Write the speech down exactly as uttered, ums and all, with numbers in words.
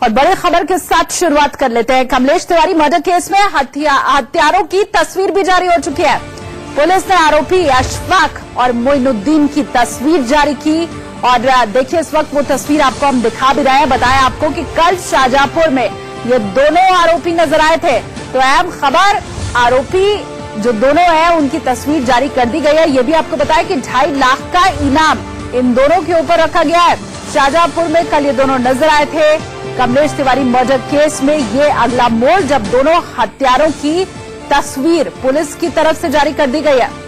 और बड़ी खबर के साथ शुरुआत कर लेते हैं। कमलेश तिवारी मर्डर केस में हत्या हत्यारों की तस्वीर भी जारी हो चुकी है। पुलिस ने आरोपी अशफाक और मोइनुद्दीन की तस्वीर जारी की और देखिए इस वक्त वो तस्वीर आपको हम दिखा भी रहे हैं। बताया आपको कि कल शाहजहांपुर में ये दोनों आरोपी नजर आए थे। तो अहम खबर, आरोपी जो दोनों हैं उनकी तस्वीर जारी कर दी गई है। ये भी आपको बताया कि ढाई लाख का इनाम इन दोनों के ऊपर रखा गया है। शाहजहांपुर में कल ये दोनों नजर आए थे। कमलेश तिवारी मर्डर केस में ये अगला मोड़, जब दोनों हत्यारों की तस्वीर पुलिस की तरफ से जारी कर दी गई है।